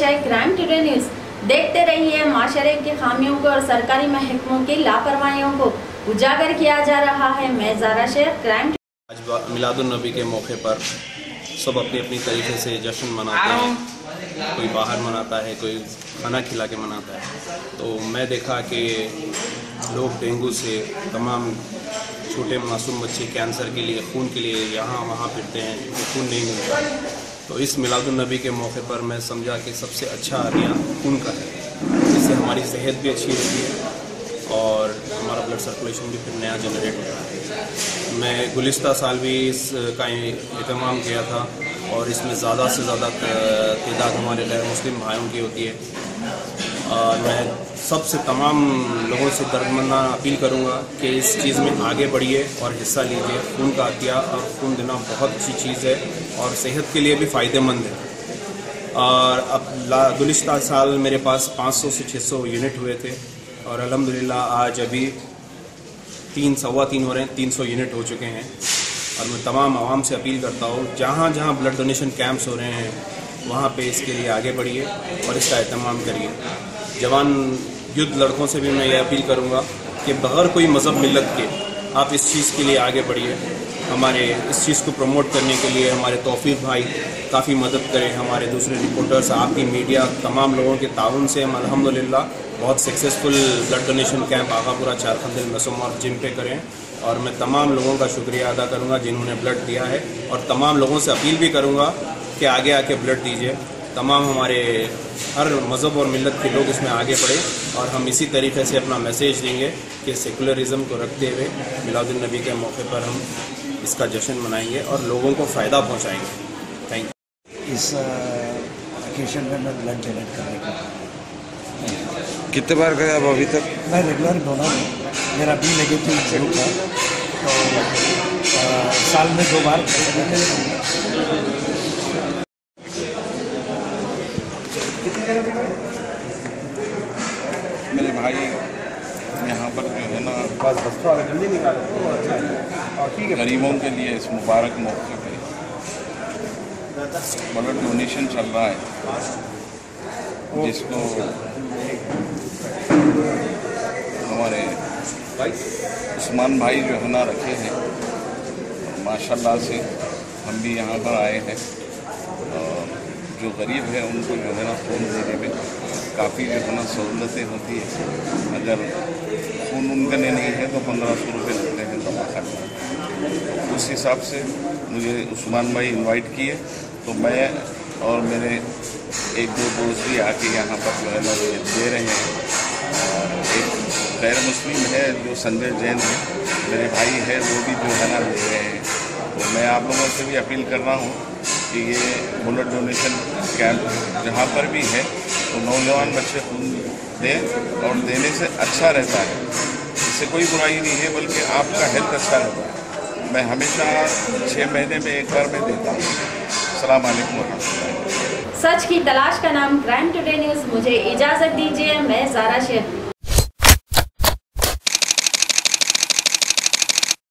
है crime today news. देखते रहिए, माशरे की खामियों को और सरकारी महकमों की लापरवाहियों को उजागर किया जा रहा है। मैं ज़ारा शेख, क्राइम। आज मिलादुन्नबी के मौके पर सब अपनी अपनी तरीके से जश्न मनाते हैं। कोई बाहर मनाता है, कोई खाना खिला के मनाता है। तो मैं देखा कि लोग डेंगू से, तमाम छोटे मासूम बच्चे कैंसर के लिए, खून के लिए यहाँ वहाँ फिरते हैं, तो खून नहीं मिलता। तो इस मिलादुन्नबी के मौके पर मैं समझा कि सबसे अच्छा अभियान खून का है। इससे हमारी सेहत भी अच्छी रहती है और हमारा ब्लड सर्कुलेशन भी फिर नया जनरेट होता है। मैं गुज़िश्ता साल भी इसका एहतमाम किया था और इसमें ज़्यादा से ज़्यादा तादाद हमारे गैर मुस्लिम भाइयों की होती है। और मैं सबसे तमाम लोगों से दर्दमंदा अपील करूंगा कि इस चीज़ में आगे बढ़िए और हिस्सा लीजिए। खून का अतिया और खून देना बहुत अच्छी चीज़ है और सेहत के लिए भी फ़ायदेमंद है। और अब गुज़िश्ता साल मेरे पास 500 से 600 यूनिट हुए थे और अल्हम्दुलिल्लाह आज अभी 3-3.25 हो रहे हैं, 300 यूनिट हो चुके हैं। और मैं तमाम आवाम से अपील करता हूँ, जहाँ जहाँ ब्लड डोनेशन कैंप्स हो रहे हैं वहाँ पे इसके लिए आगे बढ़िए और इसका एहतमाम करिए। जवान युद्ध लड़कों से भी मैं ये अपील करूँगा कि बग़ैर कोई मज़हब मिल्लत के आप इस चीज़ के लिए आगे बढ़िए। हमारे इस चीज़ को प्रमोट करने के लिए हमारे तौफीक भाई काफ़ी मदद करें, हमारे दूसरे रिपोर्टर्स, आपकी मीडिया, तमाम लोगों के ताउन से हम अल्हम्दुलिल्लाह बहुत successful blood donation camp Agapura चारखंदिल मसूमात जिम पे करें। और मैं तमाम लोगों का शुक्रिया अदा करूंगा जिन्होंने ब्लड दिया है और तमाम लोगों से अपील भी करूंगा कि आगे आके ब्लड दीजिए। तमाम हमारे हर मज़हब और मिलत के लोग इसमें आगे बढ़े और हम इसी तरीके से अपना मैसेज देंगे कि सेकुलरिज़म को रखते हुए मिलादुन्नबी के मौके पर हम इसका जश्न मनाएंगे और लोगों को फ़ायदा पहुँचाएँगे। Thank you. इस ओकेशन में मैं ब्लड डोनेट करने का कितने बार गए अब अभी तक? मैं रेगुलर डोनर हूँ, मेरा बी नेगेटिव ग्रुप है, तो साल में 2 बार मेरे भाई यहाँ पर जो है ना गरीबों के लिए इस मुबारक मौके पे ब्लड डोनेशन चल रहा है, जिसको हमारे उस्मान भाई जो है ना रखे हैं। माशाल्लाह से हम भी यहाँ पर आए हैं और जो गरीब है उनको जो है ना खून देने में काफ़ी जो है ना सहूलतें होती है। अगर खून उनके नहीं है तो 1500 रुपये लगते हैं दवा करना। उस हिसाब से मुझे उस्मान भाई इनवाइट किए तो मैं और मेरे 1-2 दोस्त भी आके यहाँ पर जो है ना दे रहे हैं। एक गैर मुस्लिम है जो संजय जैन है, मेरे भाई है, वो भी जो है ना दे रहे हैं। तो मैं आप लोगों से भी अपील कर रहा हूँ कि ये ब्लड डोनेशन कैंप जहाँ पर भी है तो नौजवान बच्चे खून दें और देने से अच्छा रहता है। इससे कोई बुराई नहीं है, बल्कि आपका हेल्थ अच्छा रहता है। मैं हमेशा 6 महीने में एक बार मैं देता हूँ। अस्सलाम वालेकुम वरहमतुल्लाह। सच की तलाश का नाम क्राइम टुडे न्यूज़। मुझे इजाज़त दीजिए, मैं ज़ारा शेख।